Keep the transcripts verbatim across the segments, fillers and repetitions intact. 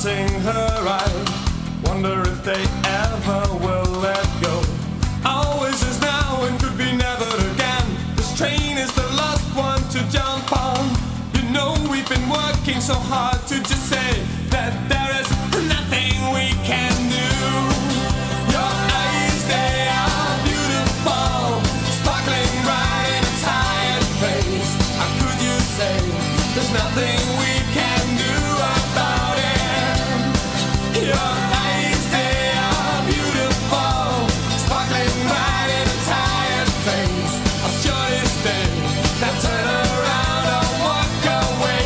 haunting her eyes. Wonder if they ever will let go. Always is now and could be never again. This train is the last one to jump on. You know we've been working so hard to just say that there is nothing we can do. Your eyes, they are beautiful, sparkling bright in a tired face. How could you say there's nothing we can do about it? Your eyes, they are beautiful, sparkling bright in a tired face. I'll surely stay. Now turn around and walk away.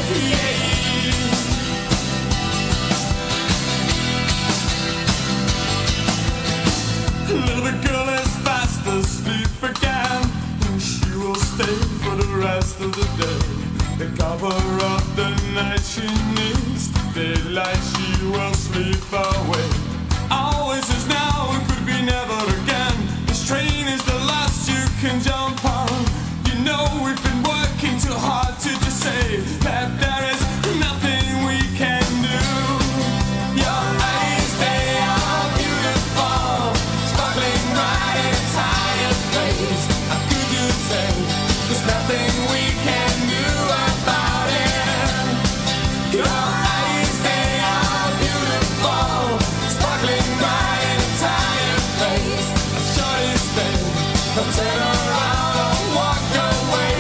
Little bit girl is fast asleep again, and she will stay for the rest of the day. The cover of the night she needs, daylight she will sleep away. Always is now and could be never again. This train is the last you can jump on. You know we've been working too hard to just say that there is nothing we can do. Your eyes, they are beautiful, sparkling bright in a tired face. How could you say there's nothing we can do about it? Your eyes, they are beautiful, sparkling bright in a tired face. I'll surely stay. Come turn around and walk away.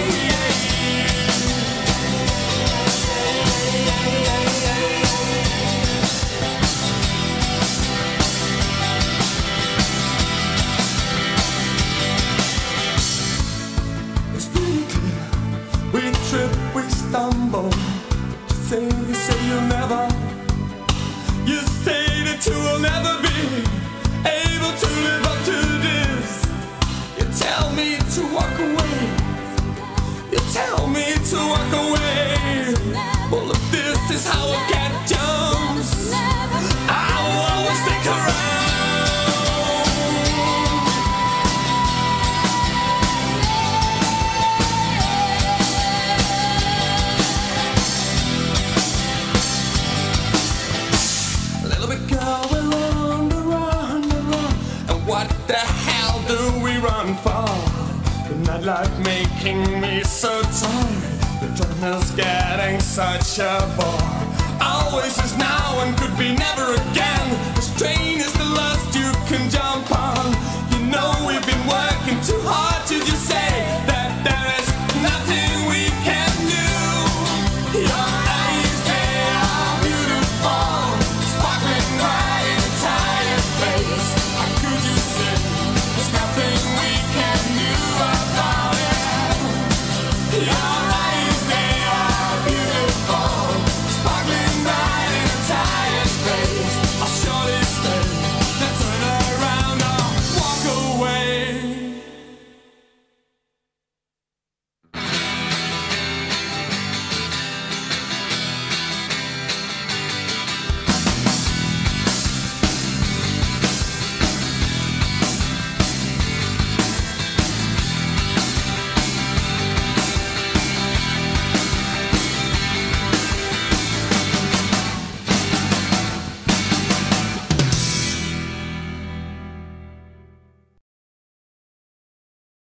It's pretty clear. We trip, we stumble. You say, you say you'll never. You say that you will never be able to live up to this. You tell me to walk away. You tell me to walk away. Well, if this is how a cat jumps, I will always stick around. Little bit girl, we're on the run, the run. And what the hell do we run for? The nightlife making me so tired. The train is getting such a bore. Always is now and could be never again. This train